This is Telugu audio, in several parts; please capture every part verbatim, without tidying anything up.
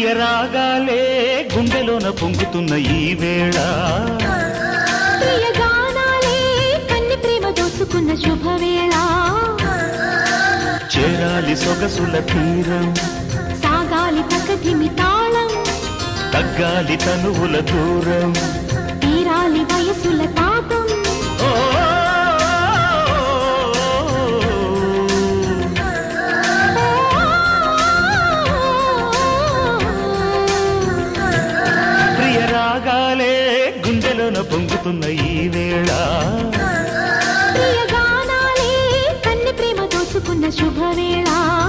ప్రియ రాగాలే గుండెలోన పొంగుతున్న ఈ వేళ ప్రియ గానాలే కన్ని ప్రేమ దోచుకున్న శుభవేళ చేరాలి సొగసుల తీరం సాగాలి ప్రకృతిమి తాళం తగ్గాలి తనువుల దూరం తీరాలి వయసుల తాపం ప్రియ రాగాలే గుండెలోన పొంగుతున్న ఈ వేళ ప్రియ గానాలే కన్ని ప్రేమ దోచుకున్న శుభవేళ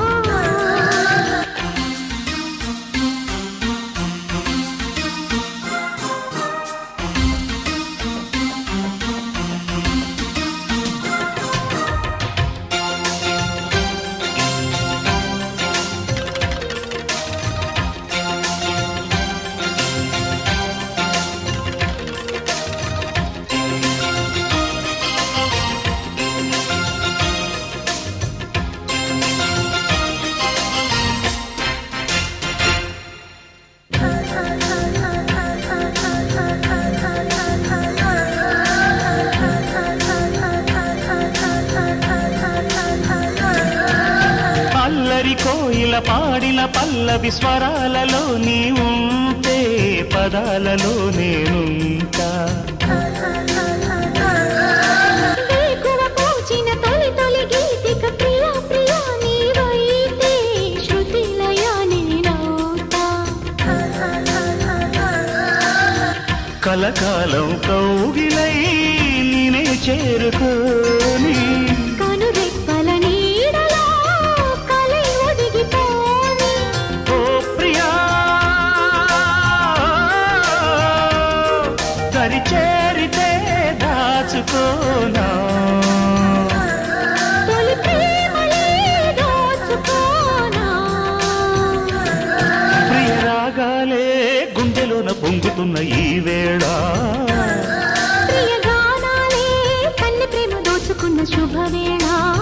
కోయిల పాడిన పల్లవి స్వరాలలో నీ ఉంటే పదాలలో నేనుంటా వేకువ పూచిన తొలి తొలి గీతిక ప్రియా ప్రియా నీవైతే శృతిలయ నేనవుతా కలకాలం కౌగిలై నేనే చేరుకోని కనురెప్పల నీడలో కలై ఒదిగిపోని ఓ ప్రియా దరి చేరితే దాచుకోనా తొలి ప్రేమలే దోచుకోనా ప్రియ రాగాలే గుండెలోన పొంగుతున్న ఈ వేళ ప్రియ గానాలే కన్ని ప్రేమ దోచుకున్న శుభవేళ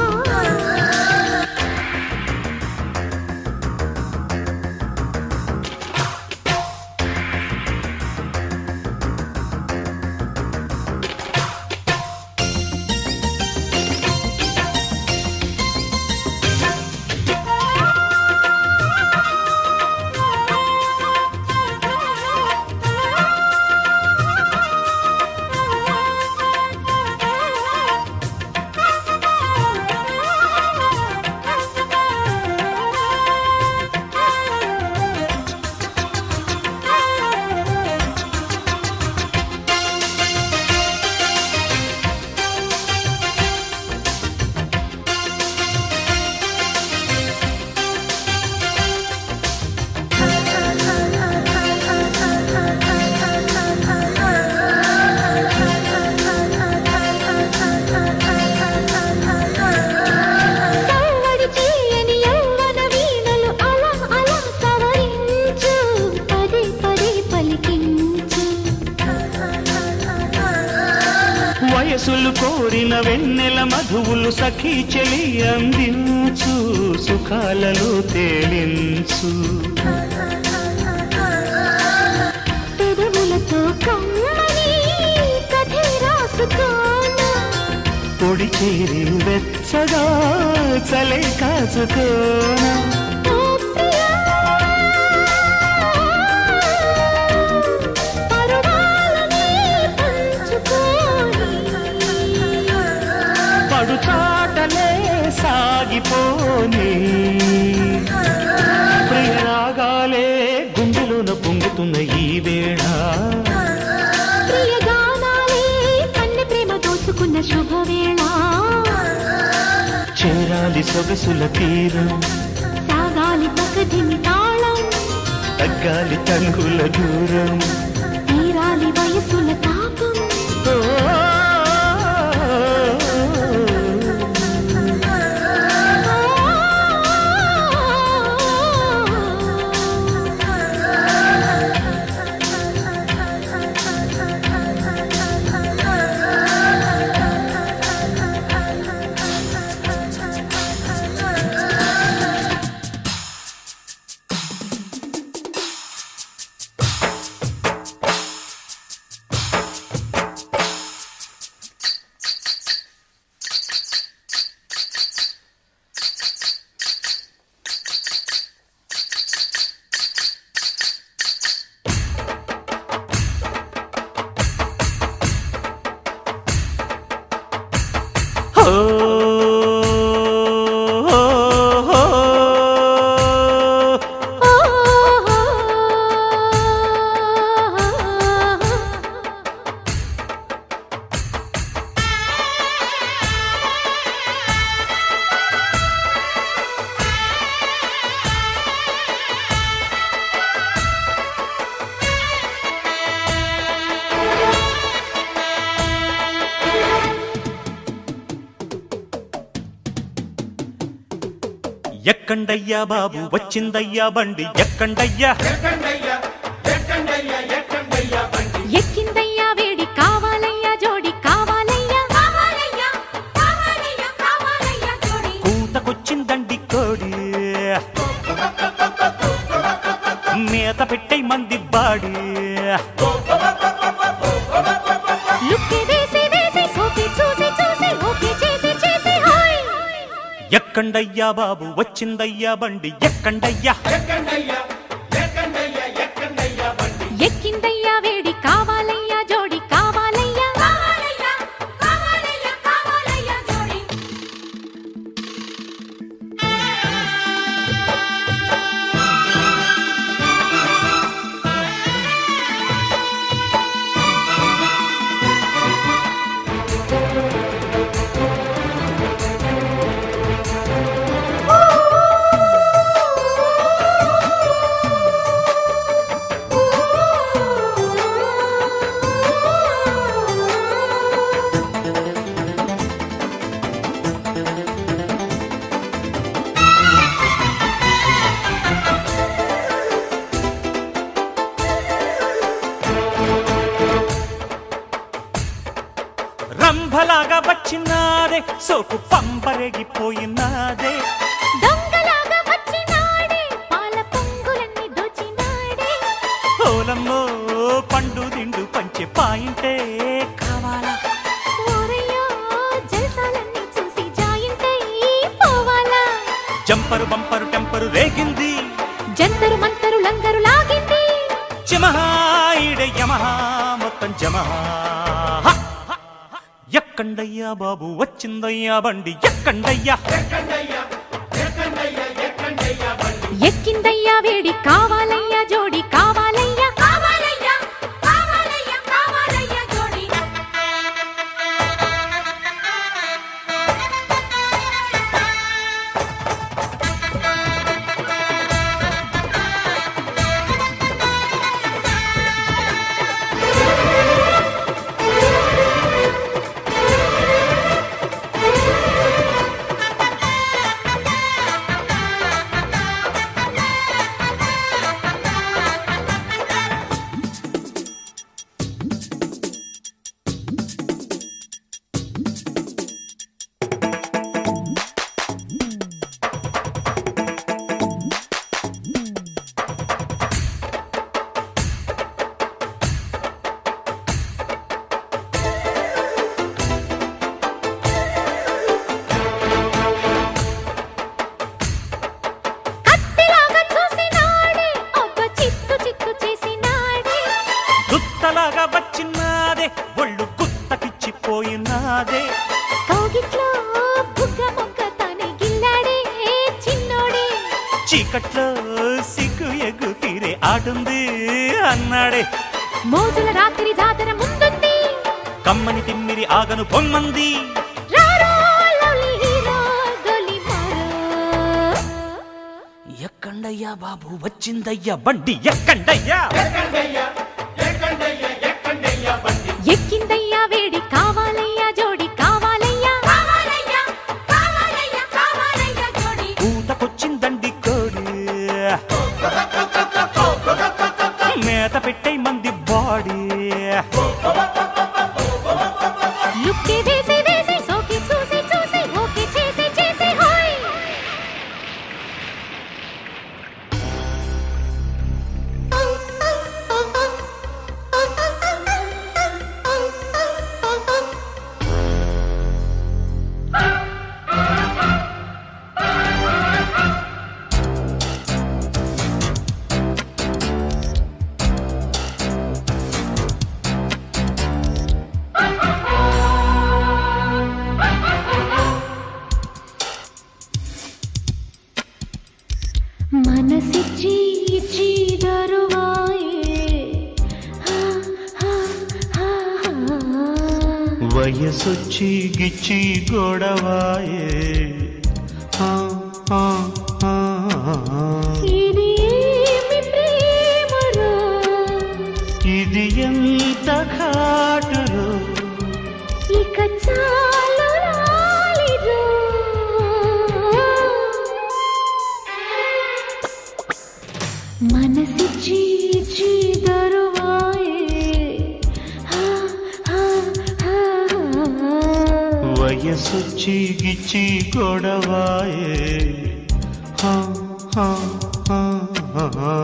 సవ్వడి చేయని యవ్వన వీణలు అలా అలా సవరించు పదే పదే పలికించు వయసులు కోరిన వెన్నెల మధువులు సఖీ చెలి అందించు సుఖాలలో తేలించు పెదవులతో కమ్మని కథే రాసుకోనా పొడి చేరి వెచ్చగా చలే కాచుకోనా ఓ ప్రియా పరువాలని పంచుకోని పడు చాటలే సాగిపోని ప్రియ రాగాలే గుండెలోన పొంగుతున్న ఈ వేళ ప్రియ గానాలే కన్ని ప్రేమ దోచుకున్న శుభవేళ చేరాలి సొగసుల తీరం సాగాలి ప్రకృతిని తాళం తగ్గాలి తనుగుల దూరం తీరాలి వయసుల తాపం ఓ ఎక్కండయ్యా బాబు వచ్చిందయ్యా బండి ఎక్కండయ్యా ఎక్కిందయ్యా వేడి కావాలయ్యా జోడి కావాలయ్యా కూతకొచ్చిందండి కోడి మేత పెట్టే మంది బాడి ఎక్కండయ్యా బాబు వచ్చిందయ్యా బండి ఎక్కండయ్యా ఎక్కిందయ్యా వేడి కావాలయ్యా జోడి కావాలయ్యా రంభలాగా వచ్చినాదే సోకు పంపరేగిపోయినాదే దొంగలాగా వచ్చినాడే పాల పొంగులన్నీ దోచినాడే ఓలమ్మో పండు దిండు పంచే పాయింటే కావాలా ఓరయ్యో జల్సాలన్నీ చూసి జాయింటై పోవాలా జంపరు బంపరు టెంపరు రేగింది జంతరు మంతరు లంగరు లాగింది జమహాయిడే యమహా మొత్తం జమహా ఎక్కండయ్యా బాబు వచ్చిందయ్యా బండి ఎక్కండయ్యా ఎక్కిందయ్యా వేడి కావాలయ్యా జోడి కావాలయ్యా గుత్తలాగా వచ్చినాదే ఒళ్ళు గుత్తకిచ్చిపోయినాదే కౌగిట్లో బుగ్గ మొగ్గ తనే గిల్లాడే చిన్నోడే చీకట్లో సిగ్గు ఎగ్గు తీరే ఆడుంది అన్నాడే మోజుల రాత్రి జాతర ముందుంది కమ్మని తిమ్మిరి ఆగను పొమ్మంది ఎక్కండయ్యా బాబు వచ్చిందయ్యా బండి ఎక్కండయ్యా ఎక్కిందయ్యా వేడి కావాలయ్యా జోడి కావాలయ్యా కూతకొచ్చిందండి కోడి మేత పెట్టే మంది బాడీ లుక్కి వేసి వేసి సోకి చూసి చూసి ఓకే చేసి చేసి హోయ్ మనసిచ్చి ఇచ్చి దరువాయే వయసొచ్చి గిచ్చి గొడవాయే ఇది ఏమి ప్రేమరో ఇది ఎంత ఘాటురో ఇక చాలు రాలిరో వయసొచ్చి గిచ్చి గొడవాయే హా హా హా హా.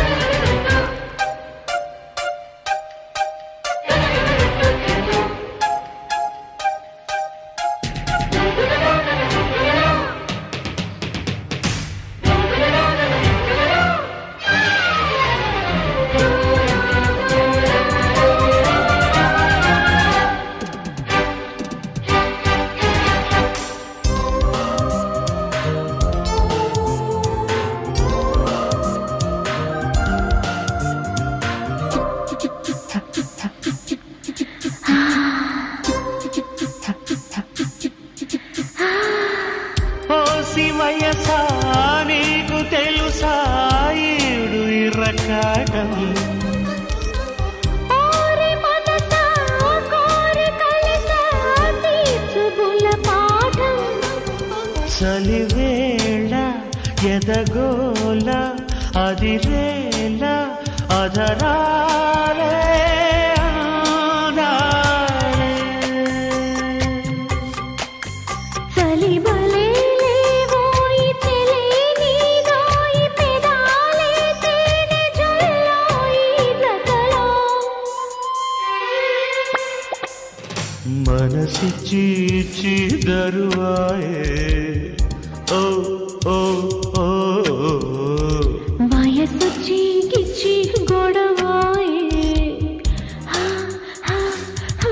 వయసా నీకు తెలుసా ఈడు ఇరకాటం చలివేళ ఎదగోల అదిరేల అధరాలే మనసిచ్చి ఇచ్చి దరువాయే ఓ ఓ ఓ వయసొచ్చి గిచ్చి గొడవాయే హా హా హా.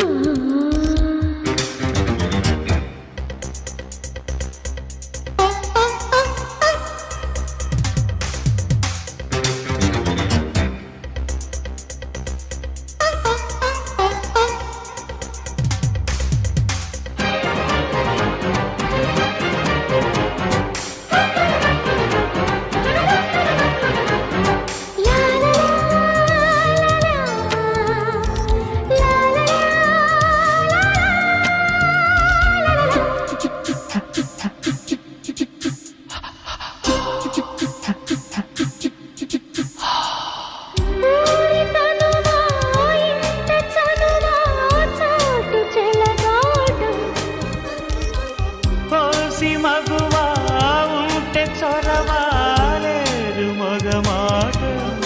మగువా ఉంటే చొరవాలేరు మగమాట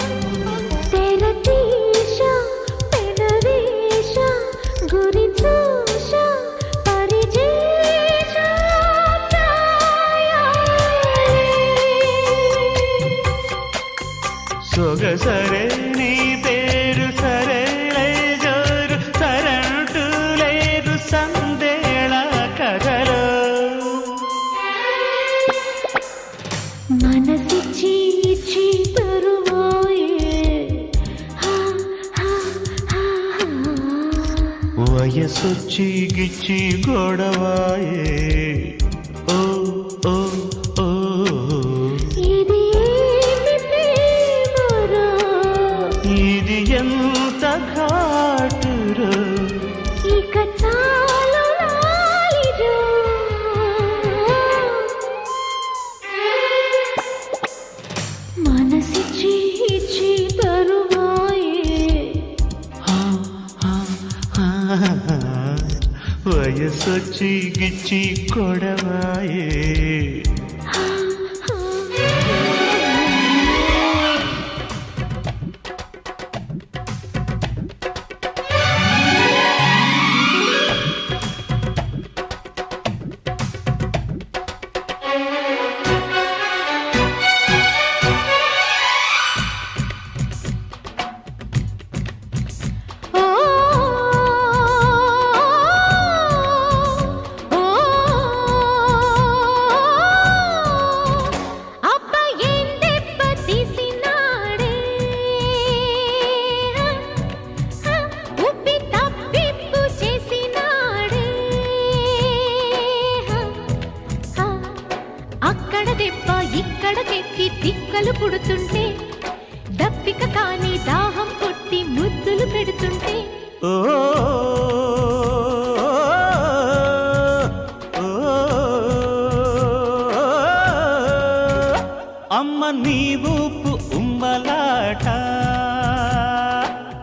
తెరతీశ పెనవేశ గురి చూశ పరిజేశ సొగసరే నీ పేరు సరే జోరు సరంటు లేరు సందేళ కథలో మనసిచ్చి ఇచ్చి తరువాయే హా హా హా. వయసొచ్చి గిచ్చి గొడవాయే ఓ ఓ ఓ ఇది ఏమి ప్రేమరా ఇది ఎంత ఘాటురా ఇక చాలు నాలిరా. మనసిచ్చి ఇచ్చి తరువాయే హా హా హా హా. వయసొచ్చి గిచ్చి గొడవాయే హా హా. ఓ ఓ అబ్బా ఏం దెబ్బ తీసినాడే ఉబ్బి తప్పిప్పు చేసినాడే అక్కడ దెబ్బ ఇక్కడ కెక్కి తిక్కలు పుడుతుంటే దప్పిక కాని దాహం కొట్టి ముద్దులు పెడుతుంటే ఓ అమ్మ నీ ఊపు ఉమ్మలాట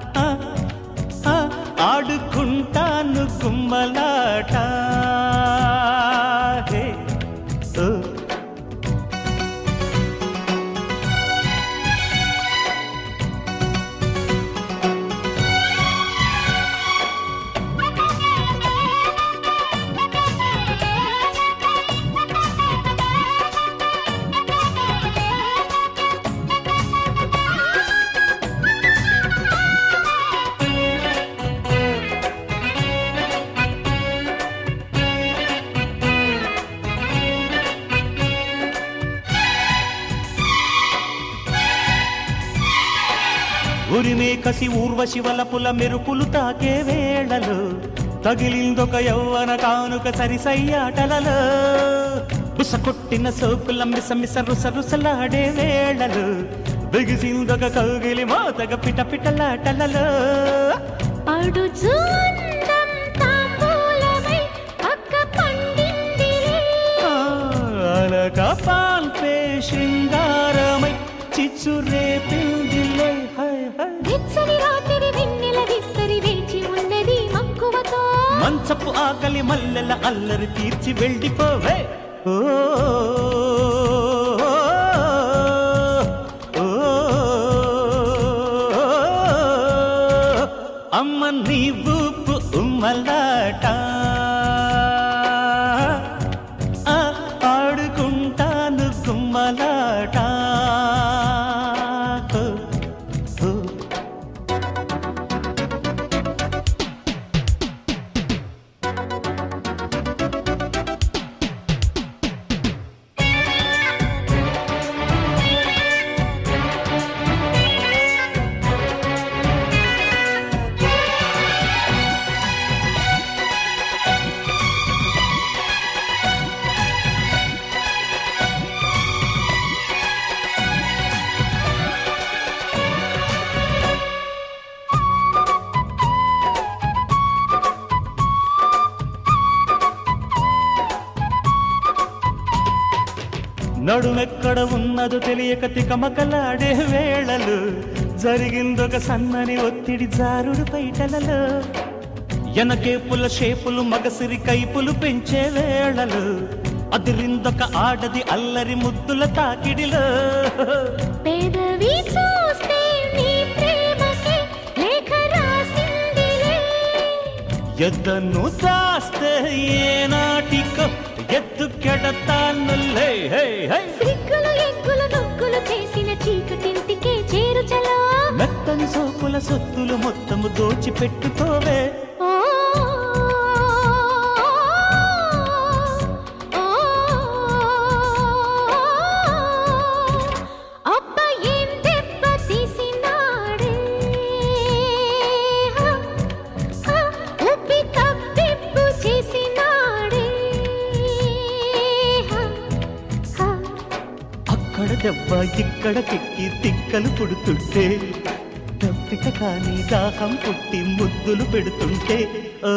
ఆడుకుంటాను గుమ్మలాట ఉరిమే కసి ఊర్వశి వలపుల మెరుపులు తాకే వేళలు తగిలిందొక యవ్వన కానుక సరిసయ్యాటలలో బుస కొట్టిన సోకుల మిస మిస రుస రుసలాడే వేళలు బిగిసిందొక కౌగిలి మోతగ పిట పిటలాటలలో పడుచుందం తాంబూలమై అక్క పండిందిలే అలక పాల్పే శృంగారమై చిచ్చు రేపిందిలే వెచ్చని రాత్రి వెన్నెల విస్తరి వేచి ఉన్నది మక్కువతో మంచపు ఆకలి మల్లెల అల్లరి తీర్చి వెళ్ళిపోవే ఓ అమ్మ నీ ఊపు ఉమ్మలాట ఆడుకుంటాను గుమ్మలాట నడుమెక్కడ ఉన్నదో తెలియక తికమకలాడే వేళలు జరిగిందొక సన్నని ఒత్తిడి జారుడు పైటలలో ఎనకేపుల షేపులు మగసిరి కైపులు పెంచే వేళలు అదిరిందొక ఆడది అల్లరి ముద్దుల తాకిడిలో పేదవి చూస్తే నీ ప్రేమకి లేఖ రాసిందిలే ఎద్దను దాస్తే ఏనాటికో ఎత్తు కెడతానులే సిగ్గులు ఎగ్గులు నొక్కులు చేసిన చీకటింటికే చేరు చలో మెత్తని సోకుల సొత్తులు మొత్తము దోచి పెట్టుకోవే దెబ్బ ఇక్కడ కెక్కి తిక్కలు పుడుతుంటే తప్పిక కానీ దాహం పుట్టి ముద్దులు పెడుతుంటే ఓ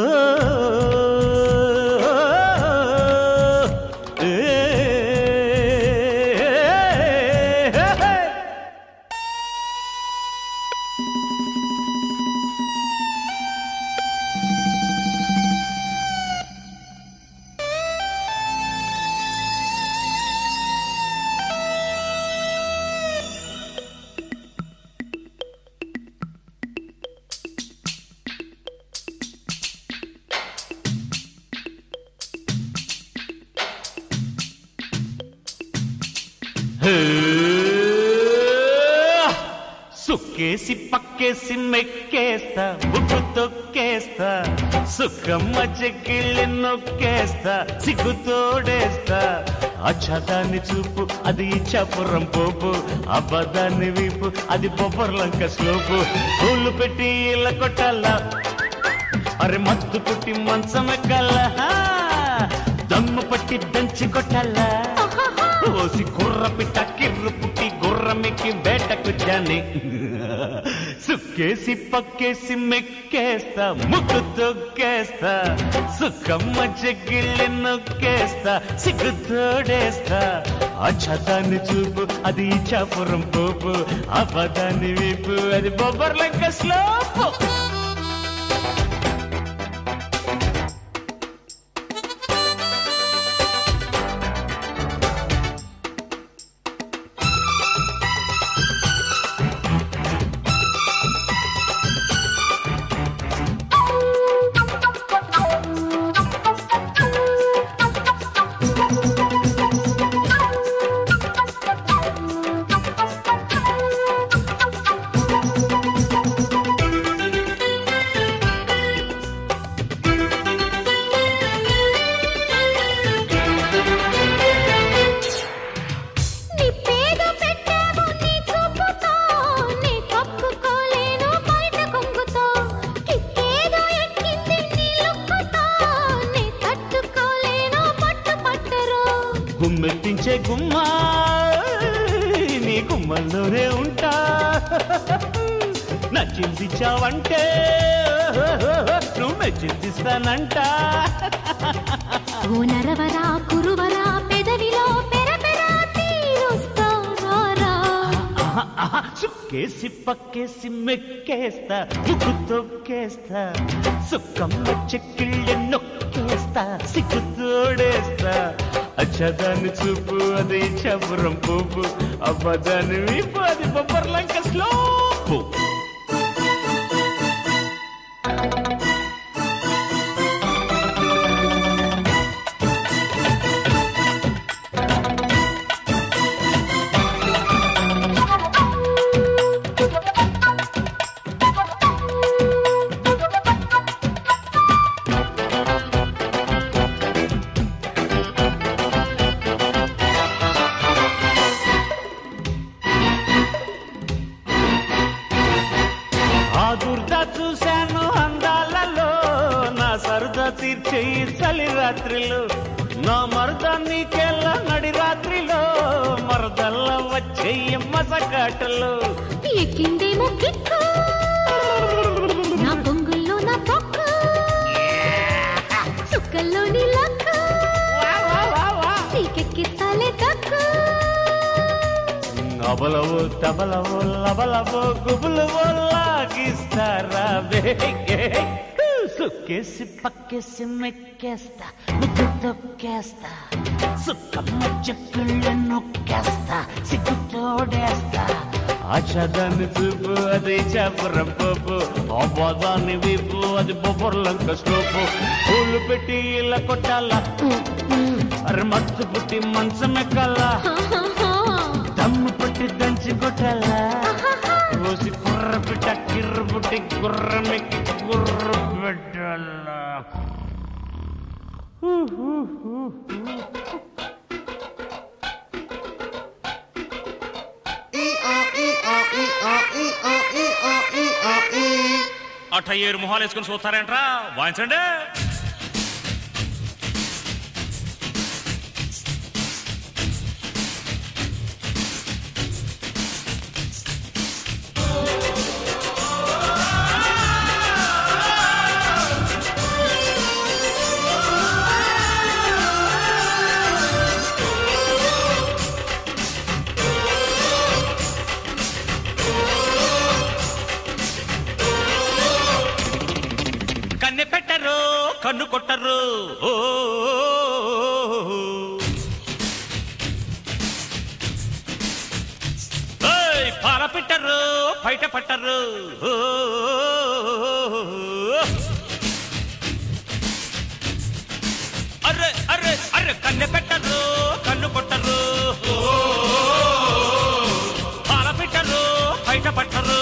సుక్కేసి పక్కేసి మెక్కేస్తా బుట్టు తొక్కేస్తా సుఖమ్మ చెక్కిళ్ళి నొక్కేస్తా సిగ్గు తోడేస్తా అచ్చదాన్ని చూపు అది చపురం పోపు అబదాన్ని వీపు అది బొబ్బర్లంక స్లోపు పూలు పెట్టి ఇళ్ళ కొట్టాలా అరే మత్తు పుట్టి మంచమెక్కల్లా దమ్ము పట్టి దంచి కొట్టాలా ఓసి కుర్ర పిట్ట కిర్రు పుట్టి గుర్రమికి వేటకు జాని సుక్కేసి పక్కేసి మెక్కేస్తా ముక్కు తొక్కేస్తా సుఖమ్మ చెక్కిళ్ళి నొక్కేస్తా సిగ్గు తోడేస్తా అచ్చదాన్ని చూపు అది చాపురం పోపు అబదాన్ని వీపు అది బొబ్బర్లంక స్లోపు గుమ్మెత్తించే గుమ్మా నీ గుమ్మల్లోనే ఉంటా నచ్చిందిచ్చావంటే నువ్వు మెచ్చిందిస్తానంట ఓ నరవరా కురువరా పెదవిలో పెరపెరా తీరుస్తారా సుక్కేసి పక్కేసి మెక్కేస్తా ముక్కు తొక్కేస్తా సుక్కమ్మ చెక్కిళ్ళ నొక్కేస్తా సిగ్గు తోడేస్తా అచ్చదాన్ని చూపు అది చబురం పువ్వు అబ్బదాన్ని వీపు అది బొబ్బర్లంక స్లోపు చూశాను అందాలలో నా సరదా తీర్చే చలి రాత్రిలో నా మరద నీకెళ్ళ నడి రాత్రిలో మరదల్ల వచ్చే మసకాటలో ఎక్కిందేమో కిక్కు నా పొంగుల్లో నా పొక్కు చుక్కల్లో నీ లక్కు నీకెక్కిస్తాలే తక్కు అబలవో తబలవో లబలవో గుబులవో లాగిస్తారా బేగే సుక్కేసి పక్కేసి మెక్కేస్తా ముక్కు తొక్కేస్తా సుక్కమ్మ చెక్కుళ్ళ నొక్కేస్తా సిగ్గు తోడేస్తా ఆచదాన్ని చూపు అది చపరం పోపు అబ్బదాన్ని వీపు అది బొబ్బర్లంక స్టోపు పూలు పెట్టి ఇలా కొట్టాల అరే మత్తు పుట్టి మంచమెక్కాల దమ్ము పట్టి దంచి కొట్టాలా కోసి కుర్ర పిట్ట కిర్ర పుట్టి గుర్రమెక్కి గుర్ర పెట్టాలా అట్ట ఏరు మొహాలు వేసుకుని చూస్తారేంట్రా వాయించండి కన్ను కొట్టరు ఓ పాల పెట్టరు బయట పట్టరు అర్రే అర్రే అర్రే కన్నె పెట్టరు కన్ను కొట్టరు పాల పెట్టరు బయట పట్టరు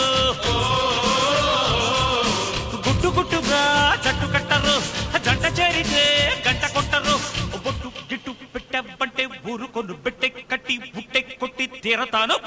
గుట్టు గుట్టుగా జట్టు కట్టరు జంట చేరితే గంట కొట్టరు బొట్టు గిట్టు పెట్టబంటే ఊరు కొను పెట్టె కట్టి బుట్టె కొట్టి తీరతాను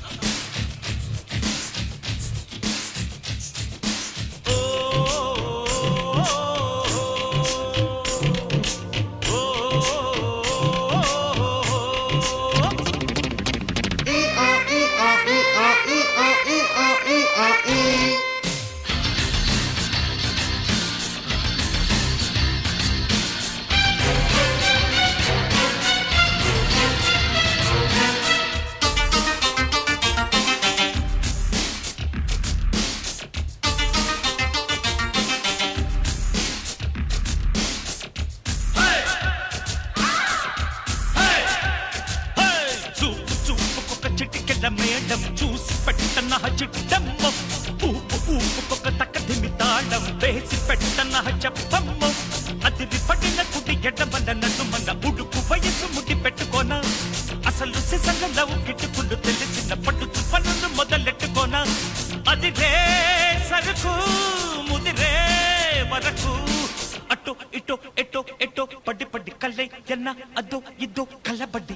మేడం చూసి పెట్టన చిట్టమ్మ ఊపు ఊపుకొక తక్కదిమి తాళం వేసి పెట్టన చెప్పమ్మ అదిరి పడిన కుడి ఎడమన్న నన్ను మన ఉడుకు వయసు ముడి పెట్టుకోనా అసలు సిసంగ నవ్వు గిట్టుకుండు తెలిసిన పట్టు పనులు మొదలెట్టుకోనా అది రే సరుకు ముదిరే వరకు అటు ఇటు ఎటో ఎటో పడి పడి కళ్ళై ఎన్న అదో ఇదో కళ్ళబడ్డి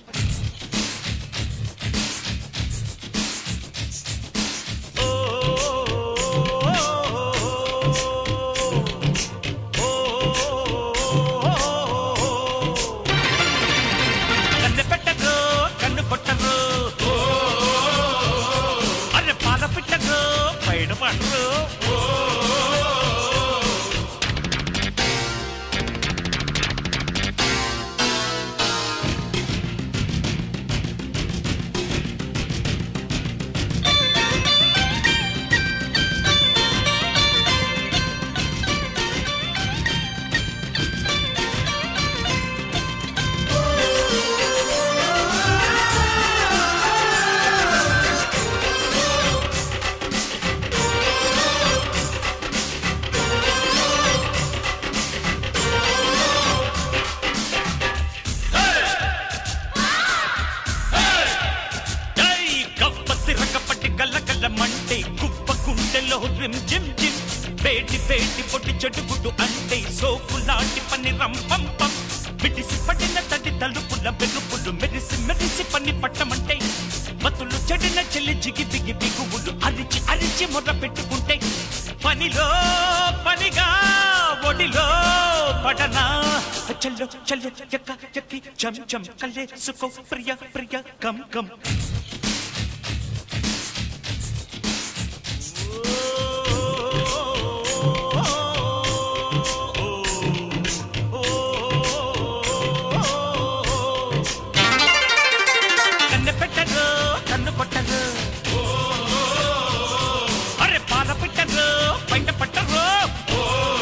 వేటి పొట్టి చెడుగుడు అంటే సోకు లాంటి పని రంపంపం మిడిసి పడిన తడి తలుపుల వెలుపులు మెరిసి మెరిసి పని పట్టమంటే మతులు చెడిన చెల్లి జిగి బిగి బిగువులు అరిచి అరిచి మొర్ర పెట్టుకుంటే పనిలో పనిగా ఒడిలో పడనా చల్లో చల్లో ఎక్క ఎక్కి చం చం కల్లే సుకో ప్రియ ప్రియ కం కం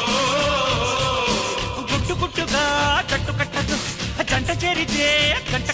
గంట